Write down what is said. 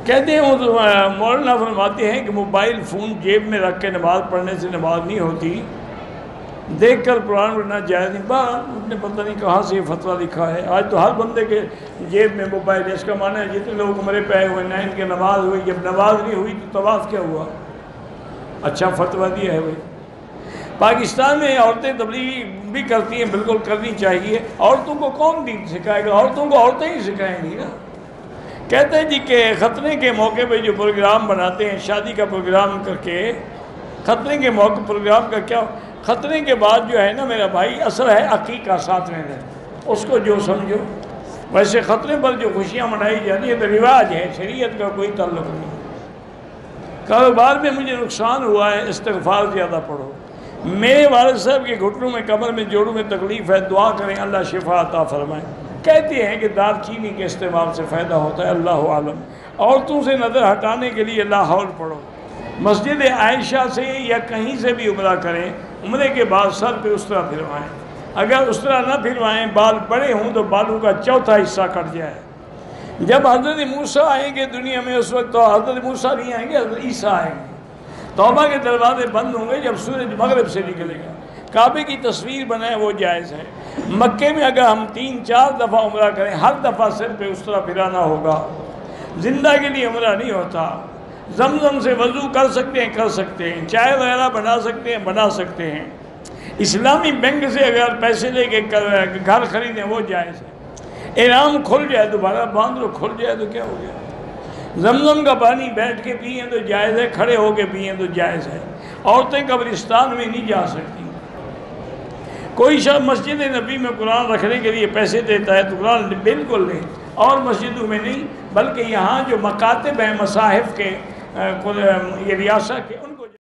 کہتے ہیں مولانا فرماتے ہیں کہ موبائل فون جیب میں رکھ کے نماز پڑھنے سے نماز نہیں ہوتی، دیکھ کر قرآن پڑھنا جائز نہیں۔ اس نے پتہ نہیں کہاں سے یہ فتویٰ لکھا ہے۔ آج تو ہر بندے کے جیب میں موبائل ہے، اس کا معنی ہے جتنے لوگ عمرے پہ آئے ہوئے نہ ان کے نماز ہوئی، جب نماز نہیں ہوئی تو طواف کیا ہوا؟ اچھا فتویٰ دیا ہے بھائی۔ پاکستان میں عورتیں تبلیغ بھی کرتی ہیں، بالکل کرنی چاہیے۔ عورتوں کو کون دین سکھائے گا؟ عورتوں کو عورتیں ہی سکھائیں گی نا۔ کہتے ہیں جی کہ خطنے کے موقع پہ جو پروگرام بناتے ہیں، شادی کا پروگرام کر کے، خطنے کے موقع پروگرام کا کیا، خطنے کے بعد جو ہے نا میرا بھائی اثر ہے عقیقہ 7ویں دن، اس کو جو سمجھو۔ ویسے خطنے پر جو خوشیاں منائی جاتی ہیں تو رواج ہے، شریعت کا کوئی تعلق نہیں۔ کاروبار میں مجھے نقصان ہوا ہے، استغفار زیادہ پڑھو۔ میرے والد صاحب کے گھٹنوں میں، کمر میں، جوڑوں میں تکلیف ہے، دعا کریں اللہ شفا عطا فرمائے۔ کہتے ہیں کہ دار چینی کے استعمال سے فائدہ ہوتا ہے، اللہ عالم۔ عورتوں سے نظر ہٹانے کے لیے لا حول پڑھو۔ مسجد عائشہ سے یا کہیں سے بھی عمرہ کریں، عمرے کے بعد سر پہ اس طرح پھروائیں۔ اگر اس طرح نہ پھروائیں، بال بڑے ہوں تو بالوں کا چوتھا حصہ کٹ جائے۔ جب حضرت موسیٰ آئیں گے دنیا میں اس وقت تو حضرت موسیٰ نہیں آئیں گے، حضرت عیسیٰ آئیں گے۔ توبہ کے دروازے بند ہوں گے جب سورج مغرب سے نکلے گا۔ کعبے کی تصویر بنائے وہ جائز ہے۔ مکے میں اگر ہم 3-4 دفعہ عمرہ کریں، ہر دفعہ سر پہ اس طرح پھرانا ہوگا۔ زندہ کے لیے عمرہ نہیں ہوتا۔ زمزم سے وضو کر سکتے ہیں، چائے وغیرہ بنا سکتے ہیں۔ اسلامی بینک سے اگر پیسے لے کے گھر خریدیں وہ جائز ہے۔ احرام کھل جائے دوبارہ باندھ لو، کھل جائے تو کیا ہو گیا؟ زمزم کا پانی بیٹھ کے پئیں تو جائز ہے، کھڑے ہو کے پئیں تو جائز ہے۔ عورتیں قبرستان میں نہیں جا سکتی۔ کوئی شخص مسجد نبی میں قرآن رکھنے کے لیے پیسے دیتا ہے تو قرآن بالکل نہیں، اور مسجدوں میں نہیں، بلکہ یہاں جو مکاتب ہیں مصاحف کے، یہ ریاست کے، ان کو